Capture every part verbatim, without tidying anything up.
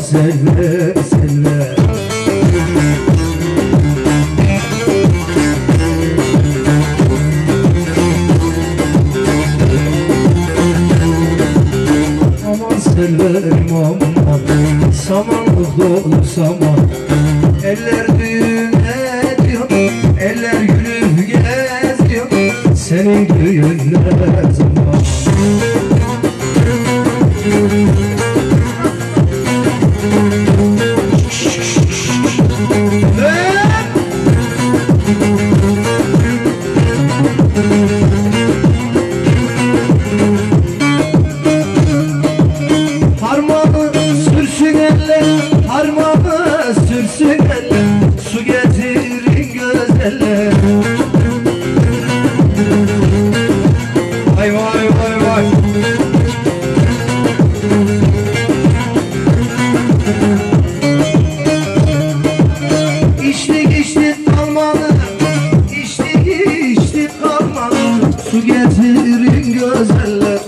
seller seller. Aman sellerim aman, samanlık dolu saman. Eller düğün ediyor, eller gülüp geziyor. Senin düğün ne zaman? Parmağını sürsün eller, parmağını sürsün eller. Su getirin gözeller. Vay vay vay vay. İçtik içtik kalmadı, içtik içtik kalmadı. Su getirin gözeller.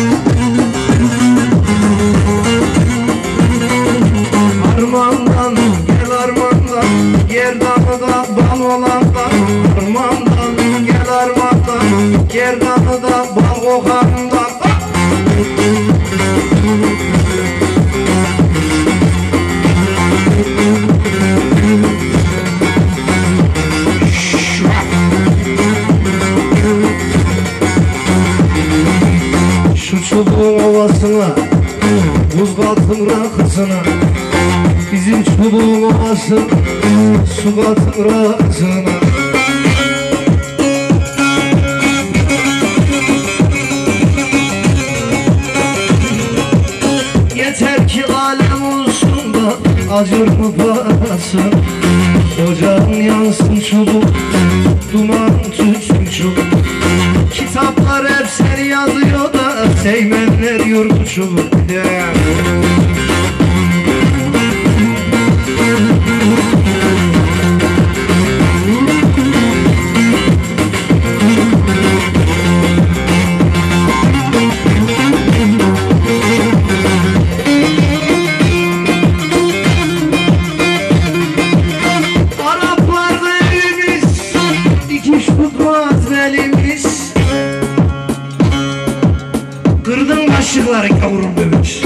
Armandan gel armandan, gerdanı da bal olandan. Armandan gel armandan, gerdanı da bal kokandan. Şu çubuğun ovasına, buz katın rakısına. Bizim çubuğun ovası, su katın rakısına. Yeter ki alem olsun da acır mı parası? Ocağın yansın çubuk, duman tütsün çubuk. Kitaplar hep seni yazıyor da Teğmenler yurdu çubuk. Araplarda evimiz, dikiş tutmaz belimiz. Kırdın kaşıkları kavurur dövüş.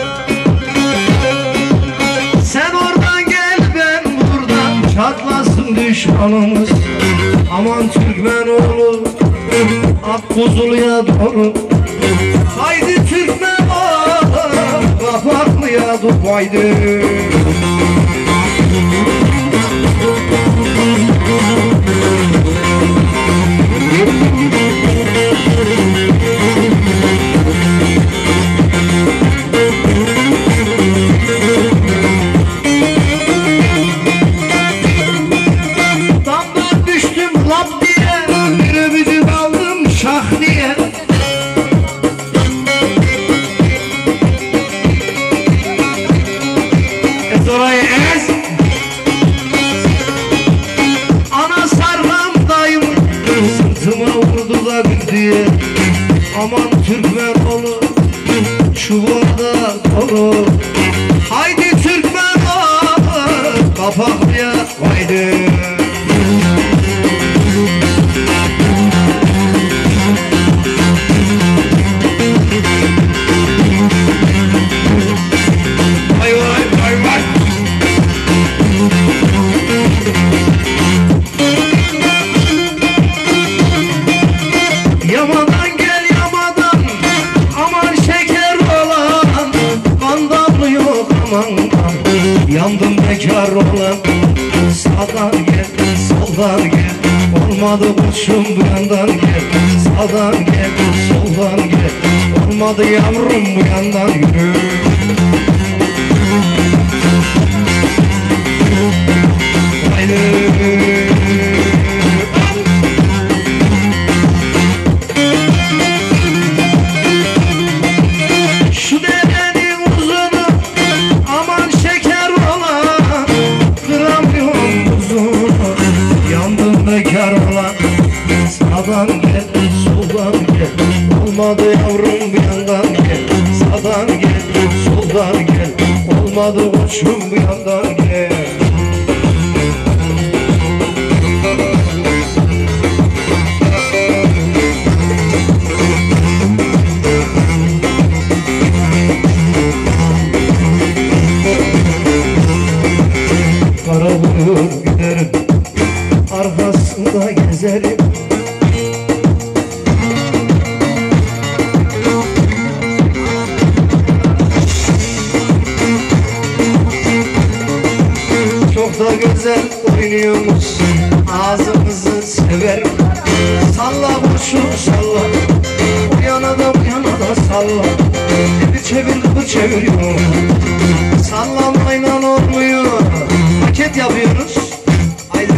Sen oradan gel ben buradan, çatlasın düşmanımız. Aman Türkmen oğlu, Akkuzulu'ya doğru. Haydi Türkmen oğlu, Kapaklı'ya doğru. Haydi. Damdan düştüm lap diye, bir öbüdü kaldım şah diye. Ez orayı ez. Ana sarmam dayım, sırtıma vurdu da diye. Aman Türkmen oğlu, çubuğa da dolu. Haydi Türkmen oğlu, Kapaklı'ya haydi. Vay vay vay vay. Yamadan gel yamadan, aman şeker olan. Bandamlı yok aman aman, yandım bekar olan. Sağdan gel, soldan gel, olmadı kuşum bu yandan gel. Sağdan gel, soldan gel, olmadı yavrum bu yandan yürü. Haydi. Şu derenin uzunu, aman şeker olan. Kıramıyorum buzunu, yandım bekar olan. Sağdan gel, soldan gel, olmadı yavrum bir yandan gel. Sağdan gel, soldan gel, olmadı Olmadı koçum bu yandan gel. Kara buyur giderim, arkasında gezerim. Çok da güzel oynuyormuş, ağzımızı severim. Salla boşu salla, bu yana da bu yana da salla. Bir çevir bu çeviriyor, sallamayla olmuyor. Paket yapıyoruz. Haydi.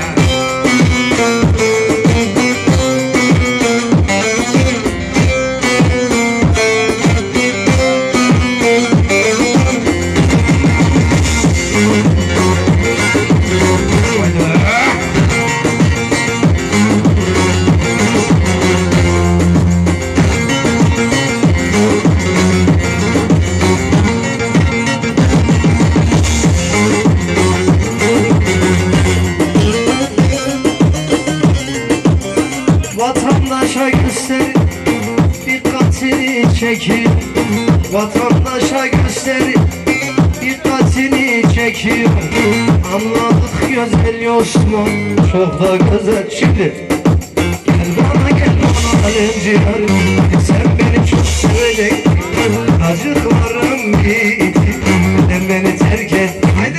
Vatandaşa gösterin, dikkatini çekiyor. Vatandaşa gösterin, dikkatini çekiyor. Anladık güzel Osman, çok da güzel şimdi. Gel bana gel bana alemci yarım, sen beni çok sevecek. Acıklarım gitti, sen beni terk et. Haydi!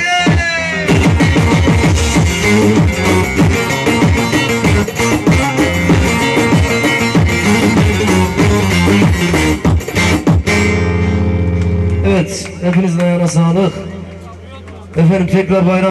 Evet, hepinizin ayağına sağlık. Efendim tekrar bayram.